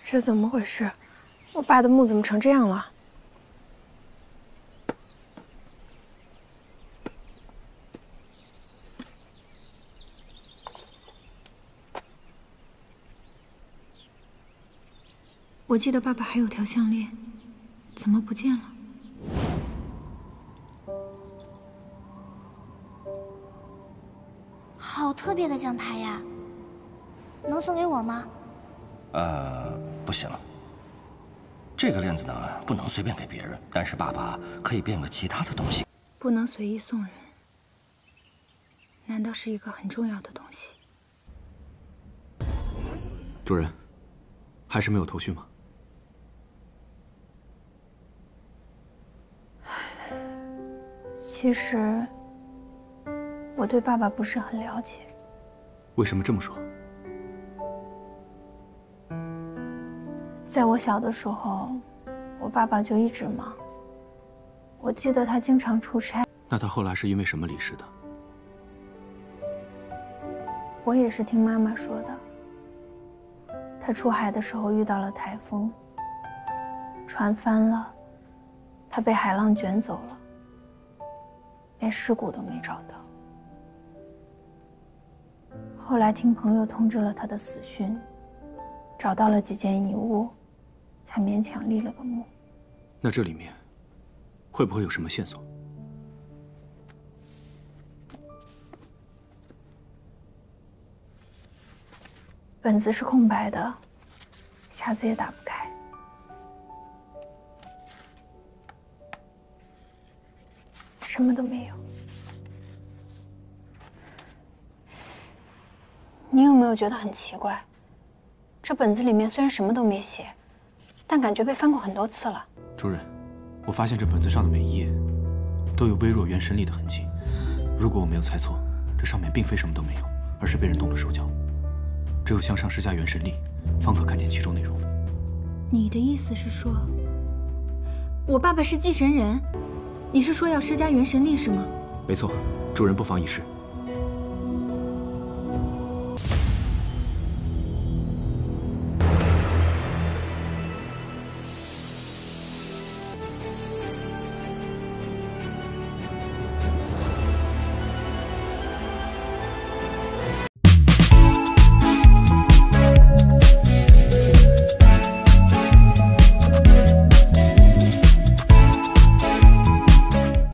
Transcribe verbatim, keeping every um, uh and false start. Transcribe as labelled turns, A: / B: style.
A: 这怎么回事？我爸的墓怎么成这样了？我记得爸爸还有条项链，怎么不见了？
B: 好特别的奖牌呀，能送给我吗？
C: 呃，不行。这个链子呢，不能随便给别人，但是爸爸可以变个其他的东西。
A: 不能随意送人，难道是一个很重要的东西？
D: 主人，还是没有头绪吗？
A: 其实，我对爸爸不是很了解。
D: 为什么这么说？
A: 在我小的时候，我爸爸就一直忙。我记得他经常出差。
D: 那他后来是因为什么离世的？
A: 我也是听妈妈说的。他出海的时候遇到了台风，船翻了，他被海浪卷走了。 连尸骨都没找到。后来听朋友通知了他的死讯，找到了几件遗物，才勉强立了个墓。
D: 那这里面会不会有什么线索？
A: 本子是空白的，匣子也打不开。 什么都没有。你有没有觉得很奇怪？这本子里面虽然什么都没写，但感觉被翻过很多次了。
D: 主人，我发现这本子上的每一页都有微弱元神力的痕迹。如果我没有猜错，这上面并非什么都没有，而是被人动了手脚。只有向上施加元神力，方可看见其中内容。
A: 你的意思是说，我爸爸是祭神人？ 你是说要施加元神力是吗？
D: 没错，主人不妨一试。